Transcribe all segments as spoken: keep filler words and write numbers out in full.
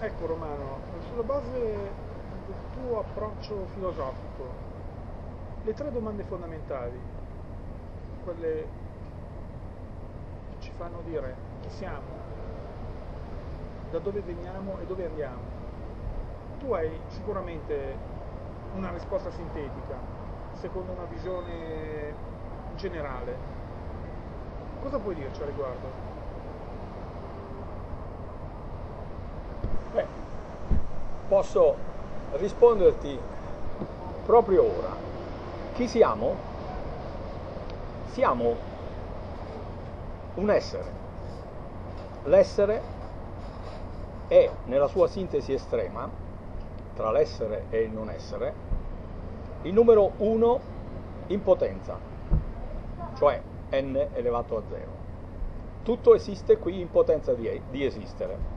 Ecco Romano, sulla base del tuo approccio filosofico, le tre domande fondamentali, quelle che ci fanno dire chi siamo, da dove veniamo e dove andiamo, tu hai sicuramente una risposta sintetica, secondo una visione generale. Cosa puoi dirci a riguardo? Beh, posso risponderti proprio ora. Chi siamo? Siamo un essere. L'essere è, nella sua sintesi estrema, tra l'essere e il non essere, il numero uno in potenza, cioè n elevato a zero. Tutto esiste qui in potenza di, di esistere.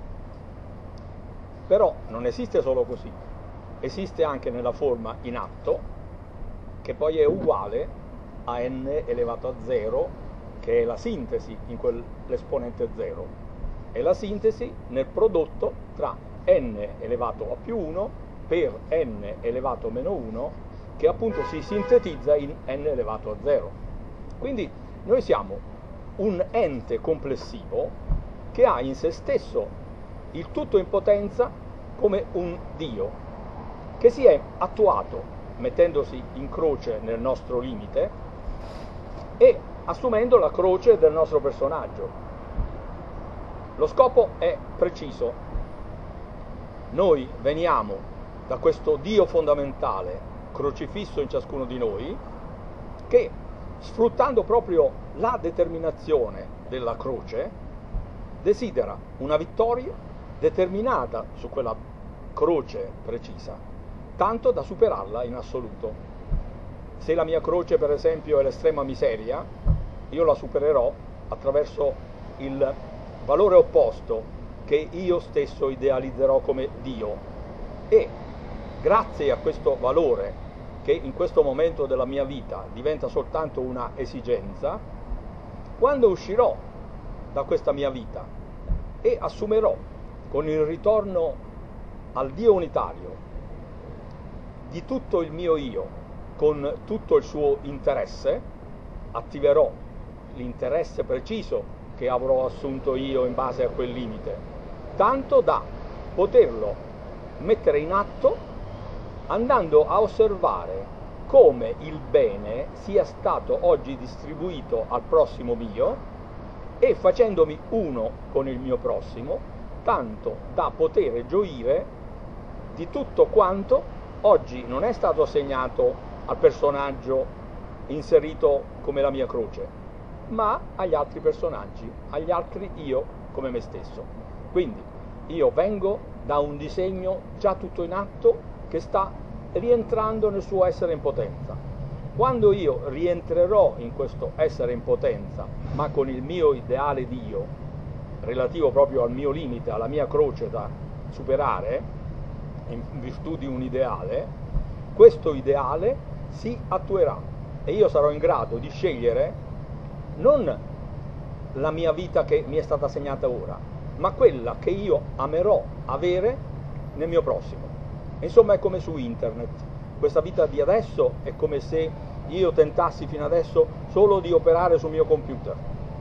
Però non esiste solo così, esiste anche nella forma in atto, che poi è uguale a n elevato a zero, che è la sintesi in quell'esponente zero. È la sintesi nel prodotto tra n elevato a più uno per n elevato a meno uno, che appunto si sintetizza in n elevato a zero. Quindi noi siamo un ente complessivo che ha in se stesso il tutto in potenza come un Dio, che si è attuato mettendosi in croce nel nostro limite e assumendo la croce del nostro personaggio. Lo scopo è preciso. Noi veniamo da questo Dio fondamentale, crocifisso in ciascuno di noi, che, sfruttando proprio la determinazione della croce, desidera una vittoria determinata su quella croce precisa, tanto da superarla in assoluto. Se la mia croce, per esempio, è l'estrema miseria, io la supererò attraverso il valore opposto che io stesso idealizzerò come Dio, e grazie a questo valore, che in questo momento della mia vita diventa soltanto una esigenza, quando uscirò da questa mia vita e assumerò con il ritorno al Dio unitario di tutto il mio io, con tutto il suo interesse, attiverò l'interesse preciso che avrò assunto io in base a quel limite, tanto da poterlo mettere in atto andando a osservare come il bene sia stato oggi distribuito al prossimo mio e facendomi uno con il mio prossimo, tanto da poter gioire di tutto quanto oggi non è stato assegnato al personaggio inserito come la mia croce, ma agli altri personaggi, agli altri io come me stesso. Quindi io vengo da un disegno già tutto in atto che sta rientrando nel suo essere in potenza. Quando io rientrerò in questo essere in potenza, ma con il mio ideale di io, relativo proprio al mio limite, alla mia croce da superare, in virtù di un ideale, questo ideale si attuerà e io sarò in grado di scegliere non la mia vita che mi è stata assegnata ora, ma quella che io amerò avere nel mio prossimo. Insomma, è come su internet. Questa vita di adesso è come se io tentassi fino adesso solo di operare sul mio computer.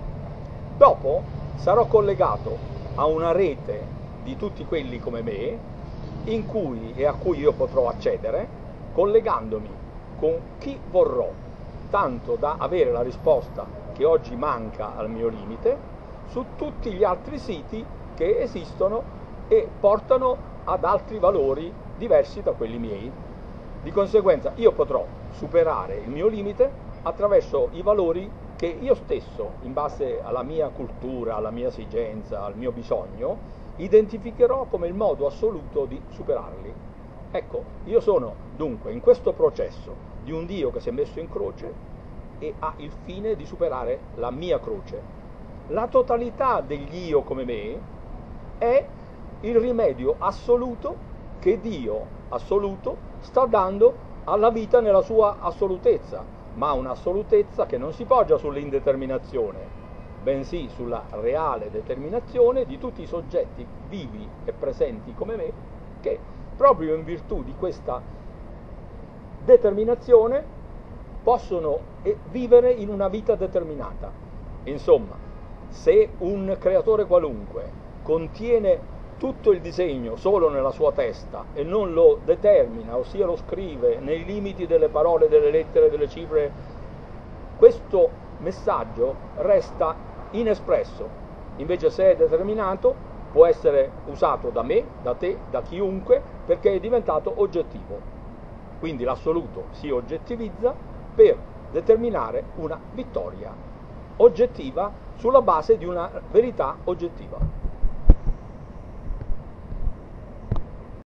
Dopo sarò collegato a una rete di tutti quelli come me, in cui e a cui io potrò accedere, collegandomi con chi vorrò, tanto da avere la risposta che oggi manca al mio limite, su tutti gli altri siti che esistono e portano ad altri valori diversi da quelli miei. Di conseguenza io potrò superare il mio limite attraverso i valori che io stesso, in base alla mia cultura, alla mia esigenza, al mio bisogno, identificherò come il modo assoluto di superarli. Ecco, io sono dunque in questo processo di un Dio che si è messo in croce e ha il fine di superare la mia croce. La totalità degli io come me è il rimedio assoluto che Dio assoluto sta dando alla vita nella sua assolutezza, ma un'assolutezza che non si poggia sull'indeterminazione, bensì sulla reale determinazione di tutti i soggetti vivi e presenti come me, che proprio in virtù di questa determinazione possono vivere in una vita determinata. Insomma, se un creatore qualunque contiene tutto il disegno solo nella sua testa e non lo determina, ossia lo scrive nei limiti delle parole, delle lettere, delle cifre, questo messaggio resta inespresso. Invece, se è determinato, può essere usato da me, da te, da chiunque, perché è diventato oggettivo. Quindi l'assoluto si oggettivizza per determinare una vittoria oggettiva sulla base di una verità oggettiva.